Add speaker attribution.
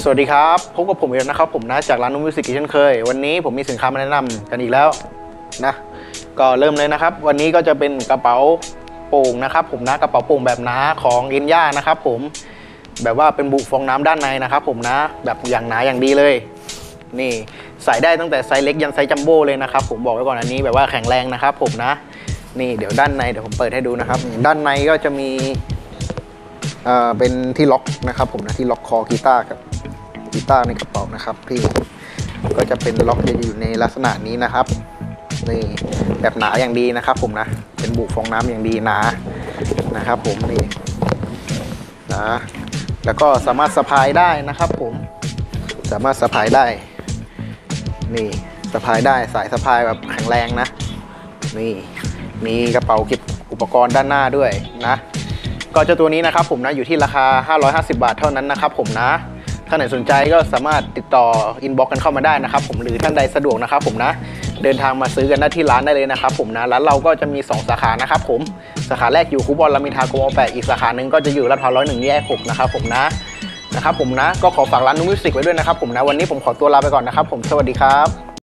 Speaker 1: สวัสดีครับพบกับผมเองนะครับผมนะจากร้านนุ่มมิวสิกเช่นเคยวันนี้ผมมีสินค้ามาแนะนำกันอีกแล้วนะก็เริ่มเลยนะครับวันนี้ก็จะเป็นกระเป๋าโป่งนะครับผมนะกระเป๋าโป่งแบบหนาของเอ็นย่านะครับผมแบบว่าเป็นบุฟองน้ำด้านในนะครับผมนะแบบอย่างหนาอย่างดีเลยนี่ใส่ได้ตั้งแต่ไซส์เล็กยันไซส์จัมโบ้เลยนะครับผมบอกไว้ก่อนอันนี้แบบว่าแข็งแรงนะครับผมนะนี่เดี๋ยวด้านในเดี๋ยวผมเปิดให้ดูนะครับด้านในก็จะมีเป็นที่ล็อกนะครับผมนะที่ล็อกคอกีตาร์กับกีตาร์ในกระเป๋านะครับที่ก็จะเป็นล็อกจะอยู่ในลักษณะนี้นะครับนี่แบบหนาอย่างดีนะครับผมนะเป็นบุฟองน้ำอย่างดีหนานะครับผมนี่นะแล้วก็สามารถสะพายได้นะครับผมสามารถสะพายได้นี่สะพายได้สายสะพายแบบแข็งแรงนะนี่มีกระเป๋าเก็บอุปกรณ์ด้านหน้าด้วยนะก็เจ้าตัวนี้นะครับผมนะอยู่ที่ราคา550 บาทเท่านั้นนะครับผมนะถ้าไหนสนใจก็สามารถติดต่ออินบ็อกซ์กันเข้ามาได้นะครับผมหรือท่านใดสะดวกนะครับผมนะเดินทางมาซื้อกันได้ที่ร้านได้เลยนะครับผมนะร้านเราก็จะมี2สาขานะครับผมสาขาแรกอยู่คูบอนรามอินทรากม8อีกสาขาหนึ่งก็จะอยู่ลาดพร้าว101แยก6นะครับผมนะครับผมนะก็ขอฝากร้านนุ่มมิวสิกไว้ด้วยนะครับผมนะวันนี้ผมขอตัวลาไปก่อนนะครับผมสวัสดีครับ